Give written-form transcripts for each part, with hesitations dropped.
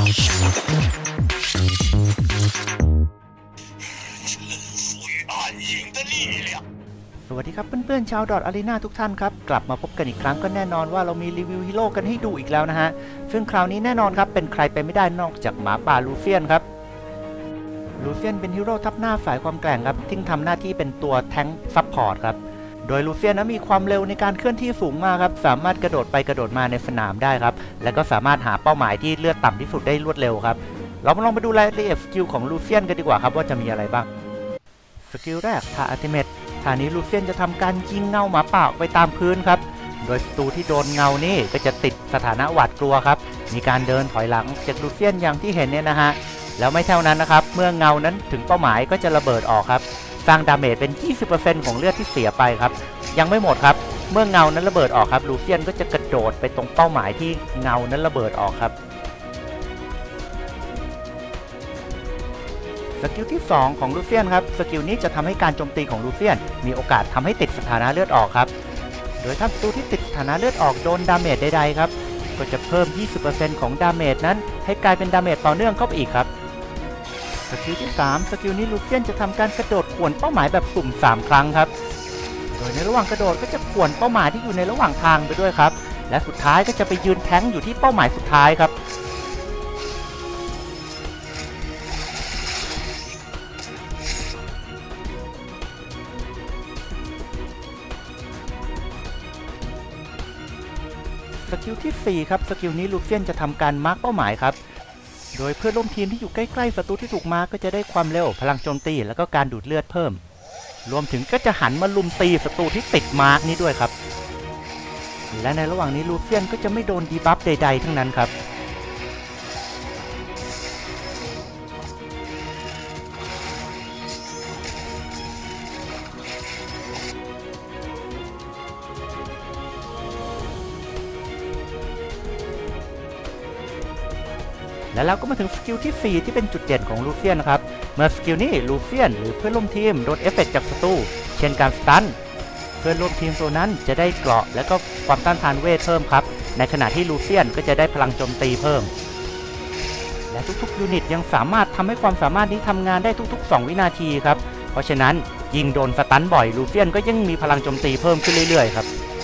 สวัสดีครับเพื่อนๆชาวดอทอารีนาทุกท่านครับกลับมาพบกันอีกครั้งก็แน่นอนว่าเรามีรีวิวฮีโร่กันให้ดูอีกแล้วนะฮะซึ่งคราวนี้แน่นอนครับเป็นใครไปไม่ได้นอกจากหมาป่าลูเฟียนครับลูเฟียนเป็นฮีโร่ทัพหน้าฝ่ายความแกร่งครับที่ทำหน้าที่เป็นตัวแทงค์ซัพพอร์ตครับโดยลูเฟียนนั้นมีความเร็วในการเคลื่อนที่สูงมากครับสามารถกระโดดไปกระโดดมาในสนามได้ครับและก็สามารถหาเป้าหมายที่เลือดต่ำที่สุดได้รวดเร็วครับเรามาลองไปดูรายละเอียดสกิลของลูเฟียนกันดีกว่าครับว่าจะมีอะไรบ้างสกิลแรกท่าอัลติเมทท่านี้ลูเฟียนจะทำการยิงเงาหมาป่าไปตามพื้นครับโดยศัตรูที่โดนเงานี่ก็จะติดสถานะหวาดกลัวครับมีการเดินถอยหลังจากลูเฟียนอย่างที่เห็นเนี่ยนะฮะแล้วไม่เท่านั้นนะครับเมื่อเงานั้นถึงเป้าหมายก็จะระเบิดออกครับสร้างดาเมจเป็น 20% ของเลือดที่เสียไปครับยังไม่หมดครับเมื่อเงานั้นระเบิดออกครับลูเฟียนก็จะกระโดดไปตรงเป้าหมายที่เงานั้นระเบิดออกครับสกิลที่2ของลูเฟียนครับสกิลนี้จะทำให้การโจมตีของลูเฟียนมีโอกาสทำให้ติดสถานะเลือดออกครับโดยถ้าศัตรูที่ติดสถานะเลือดออกโดนดาเมจใดๆครับก็จะเพิ่ม 20% ของดาเมจนั้นให้กลายเป็นดาเมจต่อเนื่องเข้าไปอีกครับสกิลที่3สกิลนี้ลูเฟียนจะทำการกระโดดข่วนเป้าหมายแบบสุ่ม3ครั้งครับโดยในระหว่างกระโดดก็จะข่วนเป้าหมายที่อยู่ในระหว่างทางไปด้วยครับและสุดท้ายก็จะไปยืนแท้งอยู่ที่เป้าหมายสุดท้ายครับสกิลที่4ครับสกิลนี้ลูเฟียนจะทำการมาร์กเป้าหมายครับโดยเพื่อนร่วมทีมที่อยู่ใกล้ๆศัตรูที่ถูกมาร์กก็จะได้ความเร็วพลังโจมตีแล้วก็การดูดเลือดเพิ่มรวมถึงก็จะหันมาลุมตีศัตรูที่ติดมาร์กนี้ด้วยครับและในระหว่างนี้ลูเฟียนก็จะไม่โดนดีบัฟใดๆทั้งนั้นครับและแล้วก็มาถึงสกิลที่4ที่เป็นจุดเด่นของลูเฟียนนะครับเมื่อสกิลนี้ลูเฟียนหรือเพื่อนร่วมทีมโดนเอฟเฟกต์จากศัตรูเช่นการสตันเพื่อนร่วมทีมตัวนั้นจะได้เกราะและก็ความต้านทานเวทเพิ่มครับในขณะที่ลูเฟียนก็จะได้พลังโจมตีเพิ่มและทุกๆยูนิตยังสามารถทำให้ความสามารถนี้ทำงานได้ทุกๆ2วินาทีครับเพราะฉะนั้นยิงโดนสตันบ่อยลูเฟียนก็ยังมีพลังโจมตีเพิ่มขึ้นเรื่อยๆครับ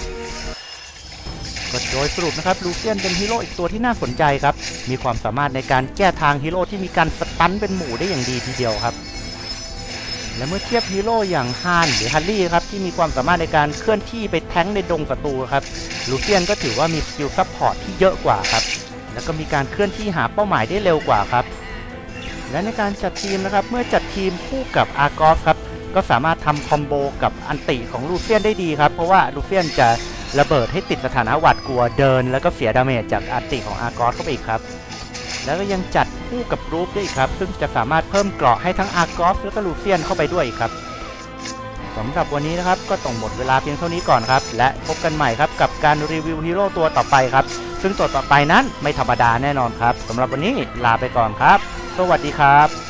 โดยสรุปนะครับลูเฟียนเป็นฮีโร่อีกตัวที่น่าสนใจครับมีความสามารถในการแก้ทางฮีโร่ที่มีการสตันเป็นหมู่ได้อย่างดีทีเดียวครับและเมื่อเทียบฮีโร่อย่างฮานหรือฮันลี่ครับที่มีความสามารถในการเคลื่อนที่ไปแท้งในดงศัตรูครับลูเฟียนก็ถือว่ามีสกิลซัพพอร์ตที่เยอะกว่าครับแล้วก็มีการเคลื่อนที่หาเป้าหมายได้เร็วกว่าครับและในการจัดทีมนะครับเมื่อจัดทีมคู่กับอาร์กอสครับก็สามารถทำคอมโบกับอันติของลูเฟียนได้ดีครับเพราะว่าลูเฟียนจะระเบิดให้ติดสถานะหวาดกลัวเดินแล้วก็เสียดาเมจจากอันติของอาร์กอสเข้าไปอีกครับแล้วก็ยังจัดคู่กับรูปได้อีกครับซึ่งจะสามารถเพิ่มเกราะให้ทั้งอาร์กอสและก็ลูเฟียนเข้าไปด้วยอีกครับสำหรับวันนี้นะครับก็ต้องหมดเวลาเพียงเท่านี้ก่อนครับและพบกันใหม่ครับกับการรีวิวฮีโร่ตัวต่อไปครับซึ่งตัวต่อไปนั้นไม่ธรรมดาแน่นอนครับสำหรับวันนี้ลาไปก่อนครับสวัสดีครับ